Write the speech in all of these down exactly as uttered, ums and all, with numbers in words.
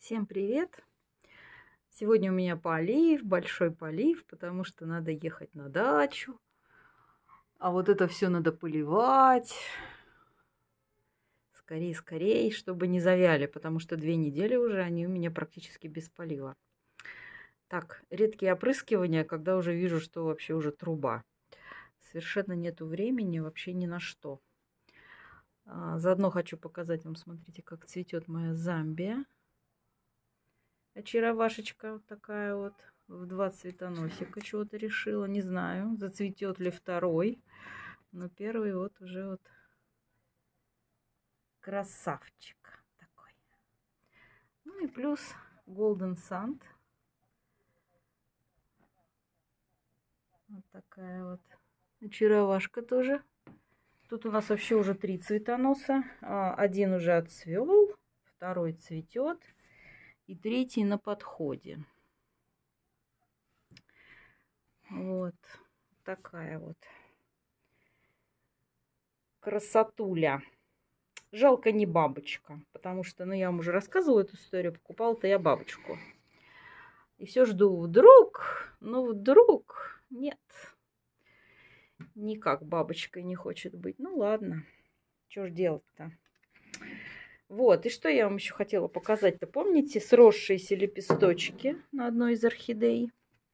Всем привет! Сегодня у меня полив, большой полив, потому что надо ехать на дачу. А вот это все надо поливать. Скорей, скорей, чтобы не завяли, потому что две недели уже они у меня практически без полива. Так, редкие опрыскивания, когда уже вижу, что вообще уже труба. Совершенно нету времени вообще ни на что. А, заодно хочу показать вам, смотрите, как цветет моя замбия. Очаровашечка вот такая вот, в два цветоносика чего-то решила. Не знаю, зацветет ли второй. Но первый вот уже вот красавчик такой. Ну и плюс Golden Sand. Вот такая вот очаровашка тоже. Тут у нас вообще уже три цветоноса. Один уже отцвел, второй цветет. И третий на подходе. Вот такая вот красотуля. Жалко не бабочка, потому что, ну, я вам уже рассказывала эту историю, покупала-то я бабочку. И все жду, вдруг, ну, вдруг, нет, никак бабочкой не хочет быть. Ну, ладно, что ж делать-то. Вот, и что я вам еще хотела показать-то, помните, сросшиеся лепесточки на одной из орхидей?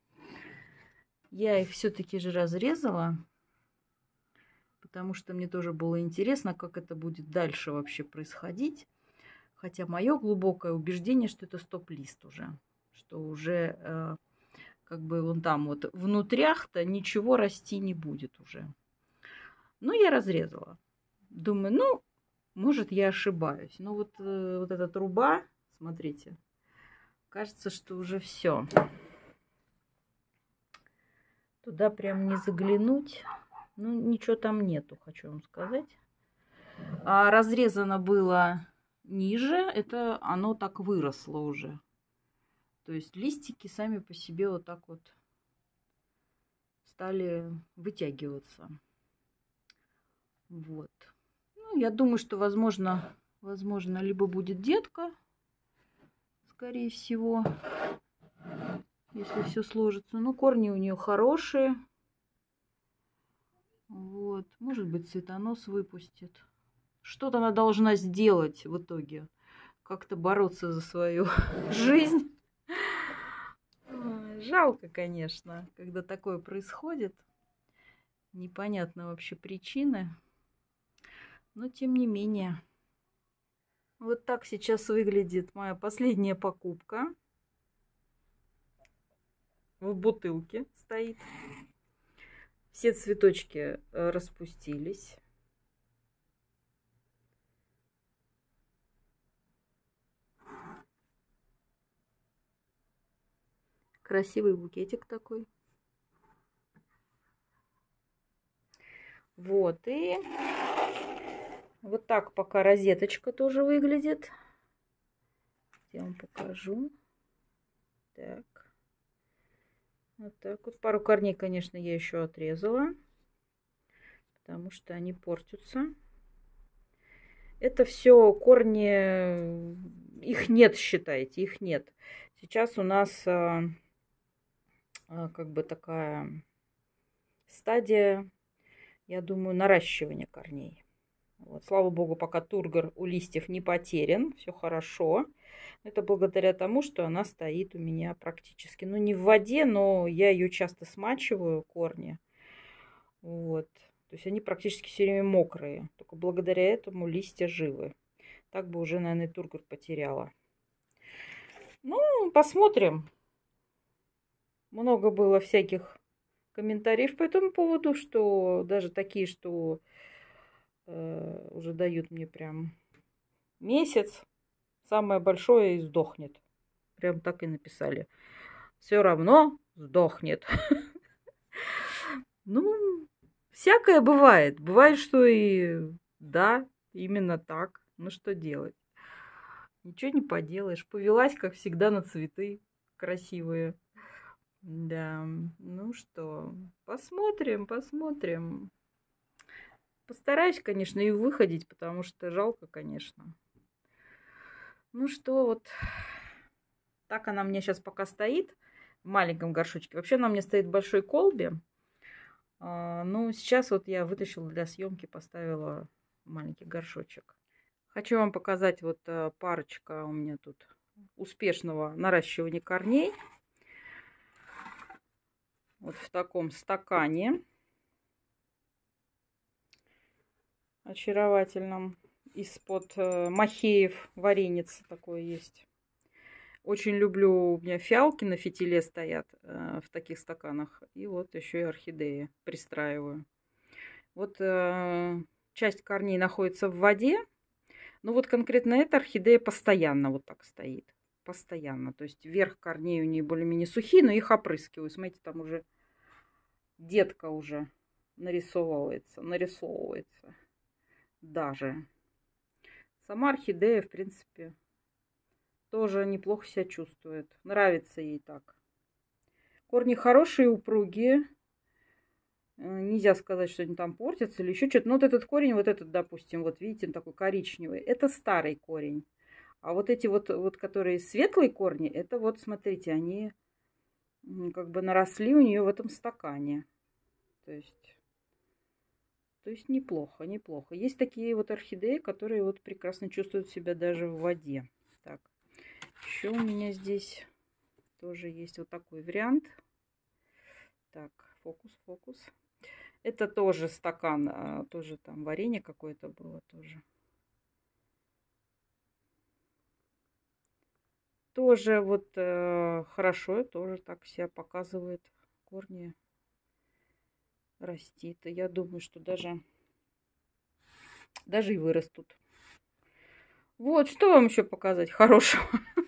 Я их все-таки же разрезала, потому что мне тоже было интересно, как это будет дальше вообще происходить. Хотя мое глубокое убеждение, что это стоп-лист уже, что уже э, как бы вон там вот внутрях-то ничего расти не будет уже. Ну, я разрезала. Думаю, ну, может, я ошибаюсь. Но вот, э, вот эта труба, смотрите, кажется, что уже все. Туда прям не заглянуть. Ну, ничего там нету, хочу вам сказать. А разрезано было ниже, это оно так выросло уже. То есть листики сами по себе вот так вот стали вытягиваться. Вот. Ну, я думаю, что возможно, возможно, либо будет детка, скорее всего, если все сложится. Ну, корни у нее хорошие. Вот. Может быть, цветонос выпустит. Что-то она должна сделать в итоге. Как-то бороться за свою жизнь. Жалко, конечно, когда такое происходит. Непонятно вообще причины. Но тем не менее. Вот так сейчас выглядит моя последняя покупка. В бутылке стоит. Все цветочки распустились. Красивый букетик такой. Вот, и вот так пока розеточка тоже выглядит. Я вам покажу. Так. Вот так вот. Пару корней, конечно, я еще отрезала, потому что они портятся. Это все корни, их нет, считайте, их нет. Сейчас у нас а, а, как бы такая стадия, я думаю, наращивания корней. Вот, слава богу, пока тургор у листьев не потерян, все хорошо. Это благодаря тому, что она стоит у меня практически, ну, не в воде, но я ее часто смачиваю, корни. Вот. То есть они практически все время мокрые. Только благодаря этому листья живы. Так бы уже, наверное, тургор потеряла. Ну, посмотрим. Много было всяких комментариев по этому поводу, что даже такие, что э, уже дают мне прям месяц. Самое большое и сдохнет. Прям так и написали. Все равно сдохнет. Ну, всякое бывает. Бывает, что и да, именно так. Ну, что делать? Ничего не поделаешь. Повелась, как всегда, на цветы красивые. Да, ну что, посмотрим, посмотрим. Постараюсь, конечно, и выходить, потому что жалко, конечно. Ну что, вот Так она мне сейчас пока стоит в маленьком горшочке. Вообще она у меня стоит в большой колбе. Но сейчас вот я вытащила для съемки, поставила маленький горшочек. Хочу вам показать вот парочка у меня тут успешного наращивания корней. Вот в таком стакане очаровательном. Из-под махеев варенец такое есть. Очень люблю, у меня фиалки на фитиле стоят э, в таких стаканах. И вот еще и орхидеи пристраиваю. Вот э, часть корней находится в воде. Но вот конкретно эта орхидея постоянно вот так стоит. Постоянно. То есть верх корней у нее более-менее сухие, но их опрыскиваю. Смотрите, там уже детка уже нарисовывается. Нарисовывается. Даже. Сама орхидея, в принципе, тоже неплохо себя чувствует. Нравится ей так. Корни хорошие, упругие. Нельзя сказать, что они там портятся или еще что-то. Но вот этот корень, вот этот, допустим, вот видите, он такой коричневый. Это старый корень. А вот эти вот, вот которые светлые корни, это вот, смотрите, они как бы наросли у нее в этом стакане. То есть... То есть неплохо, неплохо. Есть такие вот орхидеи, которые вот прекрасно чувствуют себя даже в воде. Так, еще у меня здесь тоже есть вот такой вариант. Так, фокус, фокус. Это тоже стакан, тоже там варенье какое-то было тоже. Тоже вот э, хорошо, тоже так себя показывает. Корни растит. И я думаю, что даже, даже и вырастут. Вот, что вам еще показать хорошего?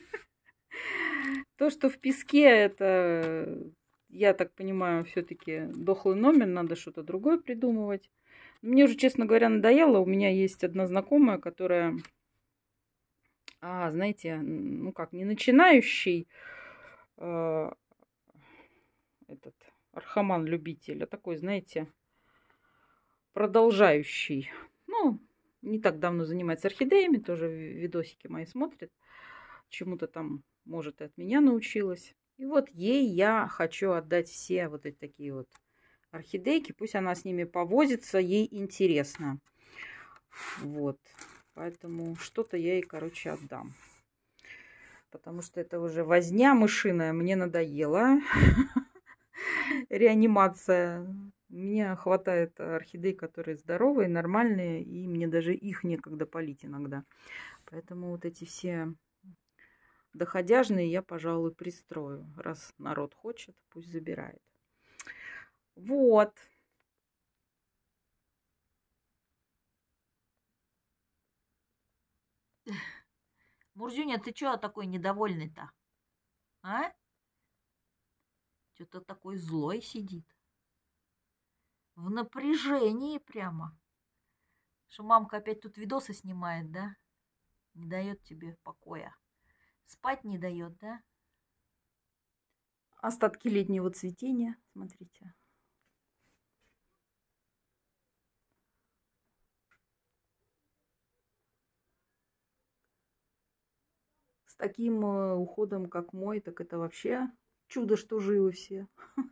То, что в песке, это, я так понимаю, все-таки дохлый номер, надо что-то другое придумывать. Мне уже, честно говоря, надоело. У меня есть одна знакомая, которая, а, знаете, ну как, не начинающий э, этот архаман-любитель, а такой, знаете, продолжающий. Ну, не так давно занимается орхидеями, тоже видосики мои смотрит. Чему-то там, может, и от меня научилась. И вот ей я хочу отдать все вот эти такие вот орхидейки. Пусть она с ними повозится, ей интересно. Вот. Поэтому что-то я ей, короче, отдам. Потому что это уже возня мышиная. Мне надоело. Реанимация. Мне хватает орхидей, которые здоровые, нормальные. И мне даже их некогда полить иногда. Поэтому вот эти все... доходяжные я, пожалуй, пристрою. Раз народ хочет, пусть забирает. Вот. Мурзюня, ты чё такой недовольный-то? А? Что-то такой злой сидит. В напряжении прямо. Что мамка опять тут видосы снимает, да? Не дает тебе покоя. Спать не дает, да? Остатки летнего цветения, смотрите. С таким уходом, как мой, так это вообще чудо, что живы все.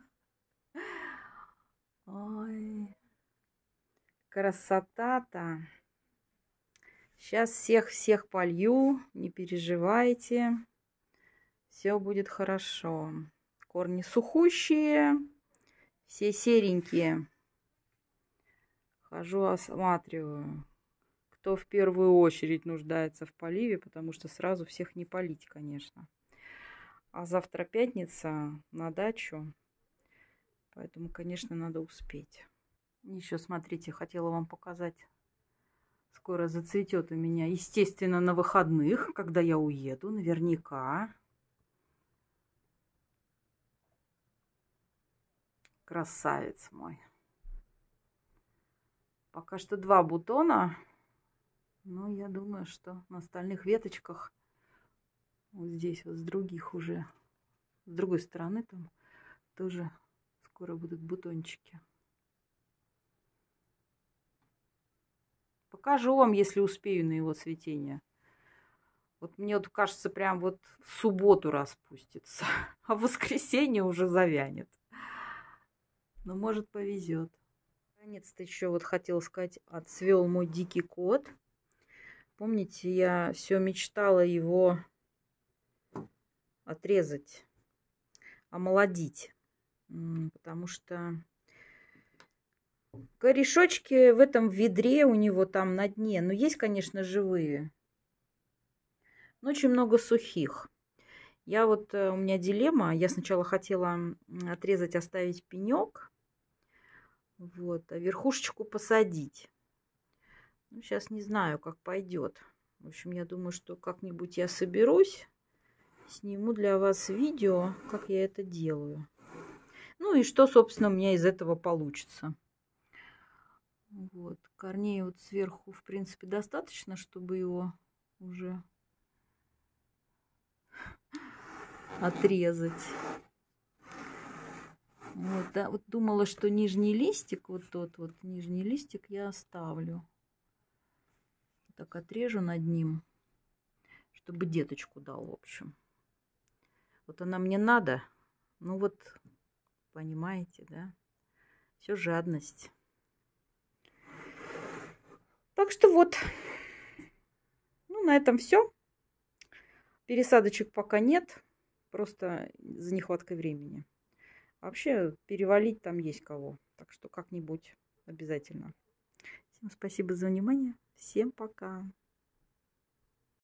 Ой, красота-то. Сейчас всех-всех полью, не переживайте. Все будет хорошо. Корни сухущие, все серенькие. Хожу, осматриваю, кто в первую очередь нуждается в поливе, потому что сразу всех не полить, конечно. А завтра пятница, на дачу, поэтому, конечно, надо успеть. Еще, смотрите, хотела вам показать. Скоро зацветет у меня, естественно, на выходных, когда я уеду, наверняка. Красавец мой. Пока что два бутона. Но я думаю, что на остальных веточках, вот здесь вот с других уже, с другой стороны там тоже скоро будут бутончики. Покажу вам, если успею, на его цветение. Вот мне вот кажется, прям вот в субботу распустится, а в воскресенье уже завянет. Но может повезет. Наконец-то еще вот хотела сказать, отцвел мой дикий кот. Помните, я все мечтала его отрезать, омолодить, потому что корешочки в этом ведре у него там на дне, ну есть, конечно, живые, но очень много сухих. Я вот, у меня дилемма, я сначала хотела отрезать, оставить пенек, вот, а верхушечку посадить. Ну, сейчас не знаю, как пойдет. В общем, я думаю, что как-нибудь я соберусь, сниму для вас видео, как я это делаю. Ну и что, собственно, у меня из этого получится. Вот, корней вот сверху, в принципе, достаточно, чтобы его уже отрезать. Вот, да, вот думала, что нижний листик, вот тот вот нижний листик я оставлю. Так отрежу над ним, чтобы деточку дал, в общем. Вот она мне надо, ну вот, понимаете, да? Все жадность. Так что вот, ну на этом все. Пересадочек пока нет, просто за нехваткой времени. Вообще перевалить там есть кого, так что как-нибудь обязательно. Всем спасибо за внимание, всем пока.